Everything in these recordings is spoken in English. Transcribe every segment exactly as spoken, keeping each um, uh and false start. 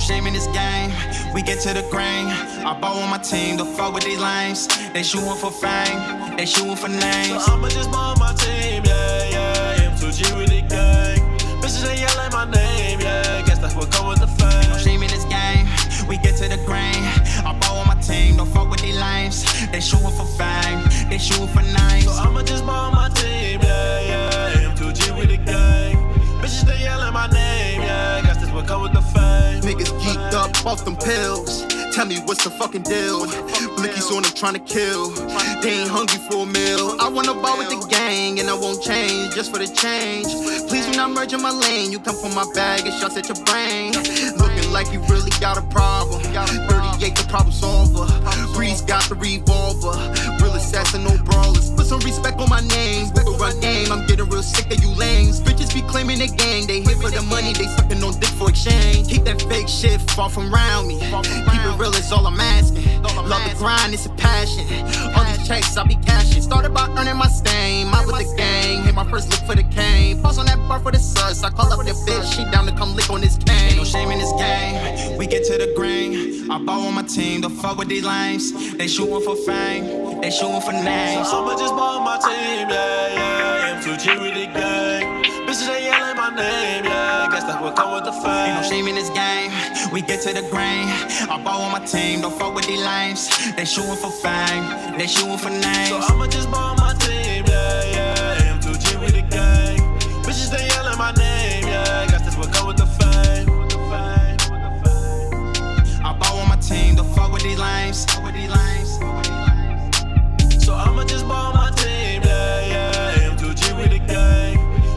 shame in this game. We get to the grain. I ball on my team, don't fuck with these lames. They shootin' for fame, they shootin' for names. So I'ma just ball on my team, yeah, yeah. M two G with the gang. Bitches they yelling my name, yeah. Guess that's what come with the fame. No shame in this game. We get to the grain. I ball on my team, don't fuck with these lames. They shootin' for fame, they shootin' for names. So I'ma just ball on my team, yeah, yeah. M two G with the gang. Bitches they yelling my name, yeah. Guess that's what come with the fame. Niggas geeked up off them pills. Tell me what's the fucking deal? Blickies on them trying to kill. They ain't hungry for a meal. I wanna ball with the gang and I won't change just for the change. Please do not merge in my lane. You come from my bag and shots at your brain. Looking like you really got a problem. thirty-eight the problem solver. Breeze got the revolver. Real assassin, no brawlers. Put some respect on my name. With a run game, I'm getting real sick of you lames. Bitches be claiming they gang. They hit for the money. They sucking on dick for exchange. Keep that fake shit far from around me. Keep it real, it's all I'm asking. Love the grind, it's a passion. All these checks, I'll be cashing. Started by earning my stain. Out with the gang, hit my first lick for the cane. Pause on that bar for the sus. I call up the bitch, she down to come lick on this cane. Ain't no shame in this game. We get to the grain. I ball on my team, don't fuck with these lames. They shootin' for fame, they shootin' for names. So I'ma just ball on my team, yeah, yeah. M two G with the gang. Bitches they yelling my name, yeah. Guess that's what come with the fame. Ain't no shame in this game. We get to the grain. I ball on my team, don't fuck with these lames. They shootin' for fame, they shootin' for names. So I'ma just ball on my team, yeah, yeah. M two G with the gang. Bitches they yelling my name, yeah. Guess that's what come with the fame. With the fame, with the fame. I ball on my team, don't fuck with these lames. With these lames. So I'ma just ball on my team, yeah, yeah. M two G with the gang.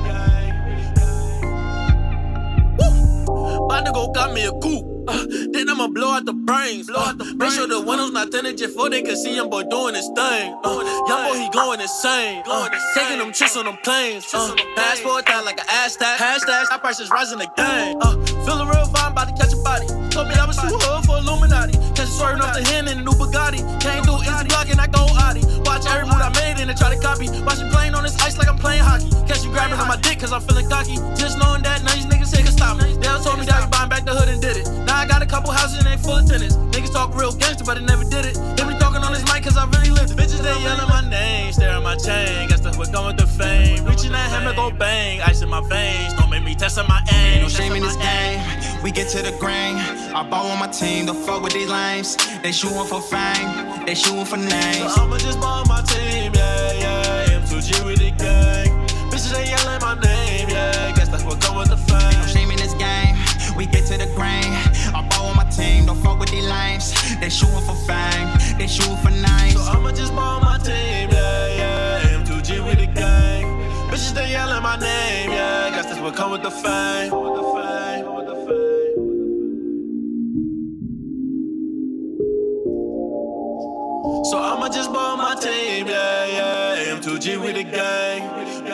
Woo! About to go got me a coupe. Uh, then I'ma blow out the brains. Blow out the brains. Make sure the windows not tinted just for they can see him boy doing his thing. Uh, young boy he going insane. Uh, taking them trips on them planes. Uh, passport out like an hashtag. Hashtag my prices rising again. Uh, feel a real vibe, about to catch a body. Told me I was too hood for Illuminati. Catch a swerving off the hand in a new Bugatti. Can't do easy block and I go Audi. Watch every move I made and I try to copy. Watch me playing on this ice like I'm playing hockey. Catch you grabbing on my dick cause I'm feeling cocky. Just knowing that none of these niggas here can stop me. They told me that we buying back the hood and did it. Now I got a couple houses and they full of tenants. Niggas talk real gangster, but they never did it. They be talking on this mic cause I really lived it. Bitches, they yelling my name, staring my chain. Guess that's what come with the fame. Reaching that hammer, go bang. Ice in my veins, don't make me test on my aim. Ain't no shame in this game. We get to the grain. I ball on my team, don't fuck with these lames. They shootin' for fame, they shootin' for names. So I'ma just ball on my team, yeah, yeah. M two G with the gang. Bitches, they yelling my name, yeah. Guess that's what come with the fame. Ain't no shame in this game. We get to the grain. I ball on my team, don't fuck with these lames. They shootin' for fame, they shootin' for names. So I'ma just ball on my team, yeah, yeah. M two G with the gang. Bitches, they yelling my name, yeah. Guess that's what come with the fame. With the fame, with the fame. So I'ma just ball on my team, yeah, yeah. M two G with the gang.